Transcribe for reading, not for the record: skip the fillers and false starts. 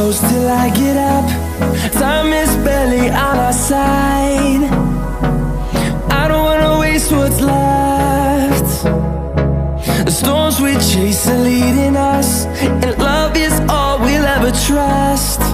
close till I get up. Time is barely on our side. I don't wanna waste what's left. The storms we chase are leading us, and love is all we'll ever trust.